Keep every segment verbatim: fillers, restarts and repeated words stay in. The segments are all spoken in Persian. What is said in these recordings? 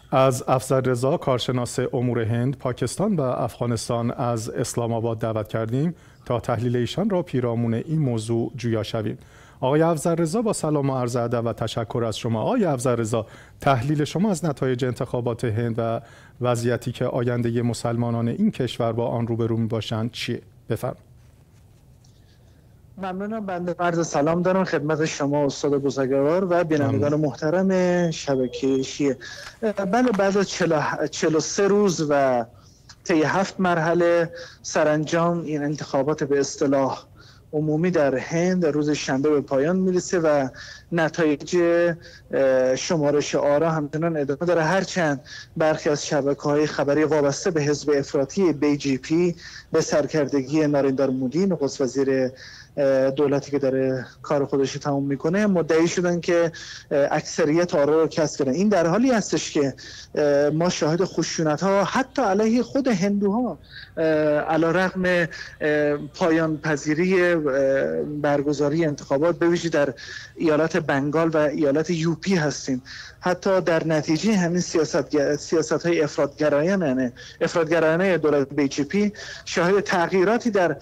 از افضل رضا کارشناس امور هند، پاکستان و افغانستان از اسلام آباد دعوت کردیم تا تحلیل ایشان را پیرامون این موضوع جویا شویم. آقای افضل رضا، با سلام و عرض ادب و تشکر از شما. آقای افضل رضا، تحلیل شما از نتایج انتخابات هند و وضعیتی که آینده مسلمانان این کشور با آن روبرو میباشند چیه؟ بفرمایید. ممنونم. بنده عرض سلام دارم خدمت شما استاد بزرگوار و بینندگان محترم شبکه شیعه. بله، بعد از چهل و سه روز و طی هفت مرحله سرانجام این انتخابات به اصطلاح عمومی در هند روز شنبه به پایان میرسه و نتایج شمارش آرا همچنان ادامه داره، هرچند برخی از شبکه‌های خبری وابسته به حزب افراطی بی جی پی به سرکردگی ناریندر مودی، نخست وزیر دولتی که داره کار خودش رو تمام میکنه، مدعی شدن که اکثریت آرا رو کسب کردن. این در حالی هستش که ما شاهد خشونت ها حتی علیه خود هندوها علیرغم پایان پذیری برگزاری انتخابات به ویژه در ایالت بنگال و ایالت یوپی هستیم. حتی در نتیجه همین سیاست سیاست های افراطگرایانه افراطگرایانه دولت بی جی پی شاهد تغییراتی در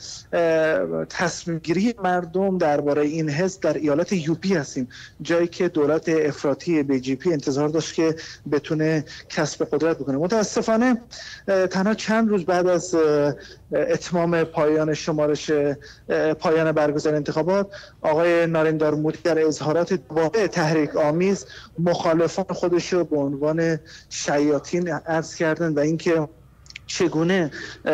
تصمیم گیری مردم درباره این حزب در ایالت یوپی هستیم، جایی که دولت افراطی بی جی پی انتظار داشت که بتونه کسب قدرت بکنه. متاسفانه تنها چند روز بعد از اتمام پایان شمارش پایان برگزاری انتخابات، آقای ناریندر مودی در اظهارات واقع تحریک آمیز مخالفان خودش رو به عنوان شیاطین عرض کردن و اینکه چگونه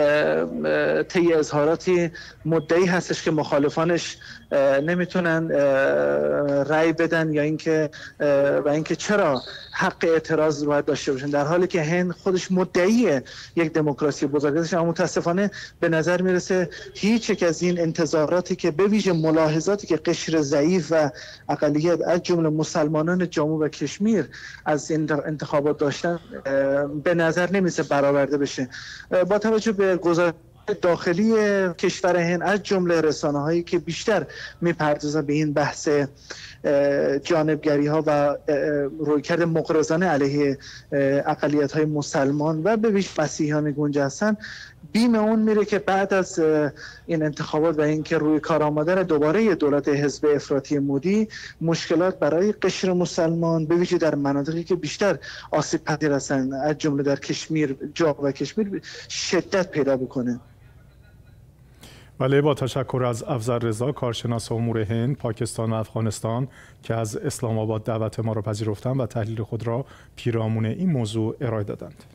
طی اظهاراتی مدعی هستش که مخالفانش نمیتونن رأی بدن یا اینکه و اینکه چرا حق اعتراض باید داشته باشن، در حالی که هند خودش مدعی یک دموکراسی بزرگ. اما متاسفانه به نظر میرسه هیچ یک از این انتظاراتی که به ویژه ملاحظاتی که قشر ضعیف و اقلیت از جمله مسلمانان جامو و کشمیر از این انتخابات داشتن به نظر نمیرسه برآورده بشه. با توجه به گزارش داخلی کشور هند از جمله رسانه‌هایی که بیشتر میپردازن به این بحث جانبگری ها و رویکرد مغرضانه علیه اقلیت های مسلمان و به ویژه مسیحیان گنجه هستن، بیم اون میره که بعد از این انتخابات و اینکه روی کار آمدن دوباره دولت حزب افراطی مودی، مشکلات برای قشر مسلمان به ویژه در مناطقی که بیشتر آسیب پذیر هستند از جمله در کشمیر، جا و کشمیر شدت پیدا بکنه. بله، با تشکر از افضل رضا کارشناس امور هند، پاکستان و افغانستان که از اسلام آباد دعوت ما را پذیرفتند و تحلیل خود را پیرامون این موضوع ارائه دادند.